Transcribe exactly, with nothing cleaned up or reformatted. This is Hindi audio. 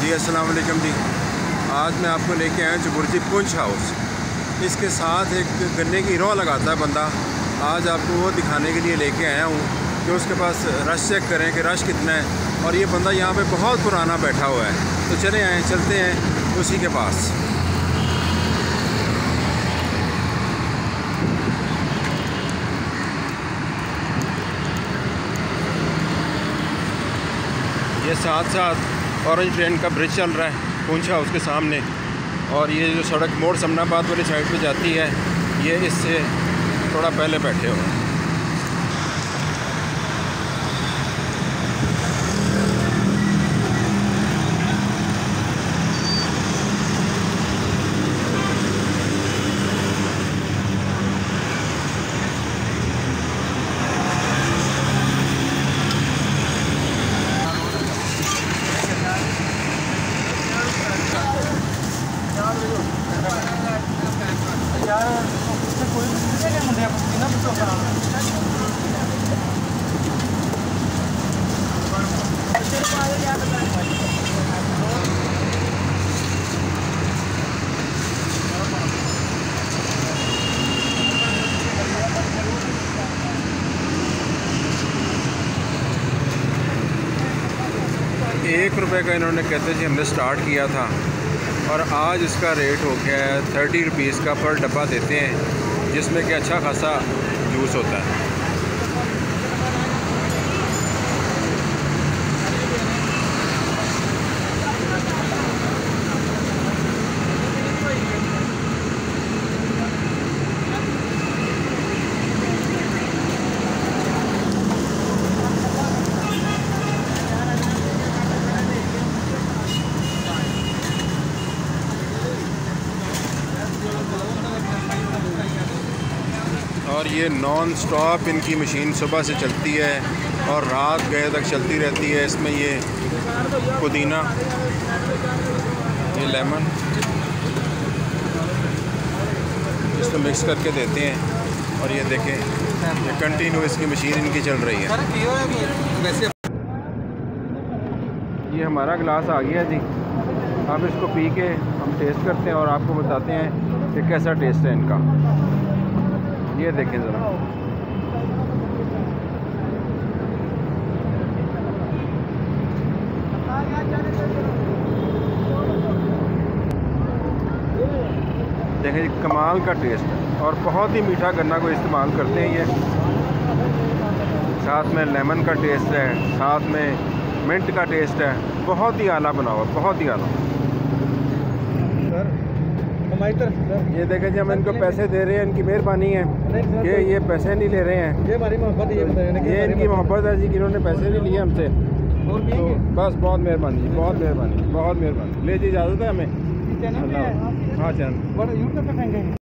जी अस्सलाम वालेकुम जी। आज मैं आपको लेके आया हूँ जुबुर्जी पुंछ हाउस। इसके साथ एक गन्ने की रो लगाता है बंदा। आज आपको वो दिखाने के लिए लेके आया हूँ कि उसके पास रश चेक करें कि रश कितना है। और ये बंदा यहाँ पे बहुत पुराना बैठा हुआ है। तो चले आए चलते हैं उसी के पास। ये साथ साथ ऑरेंज ट्रेन का ब्रिज चल रहा है पुंछ हाउस के सामने। और ये जो सड़क मोड़ समनाबाद वाली साइड पे जाती है, ये इससे थोड़ा पहले बैठे हुए हैं। एक रुपये का इन्होंने कहते थे हमने स्टार्ट किया था और आज इसका रेट हो गया है थर्टी रुपीज़ का पर डब्बा देते हैं, जिसमें कि अच्छा खासा जूस होता है। और ये नॉन स्टॉप इनकी मशीन सुबह से चलती है और रात गए तक चलती रहती है। इसमें ये पुदीना, ये लेमन, इसको मिक्स करके देते हैं। और ये देखें, ये कंटिन्यू इसकी मशीन इनकी चल रही है। ये हमारा गिलास आ गया जी। अब इसको पी के हम टेस्ट करते हैं और आपको बताते हैं कि कैसा टेस्ट है इनका। ये देखें ज़रा, देखें जी, कमाल का टेस्ट है। और बहुत ही मीठा गन्ना को इस्तेमाल करते हैं ये। साथ में लेमन का टेस्ट है, साथ में मिंट का टेस्ट है। बहुत ही आला बना हुआ, बहुत ही आला। ये देखें जी, हम इनको पैसे दे रहे हैं, इनकी मेहरबानी है कि ये पैसे नहीं ले रहे हैं। ये हमारी मोहब्बत है, ये इनकी मोहब्बत है जी कि इन्होंने पैसे नहीं लिए हमसे। तो बस बहुत मेहरबानी, बहुत मेहरबानी, बहुत मेहरबानी। ले जी, इजाज़त है हमें। हाँ चैनल।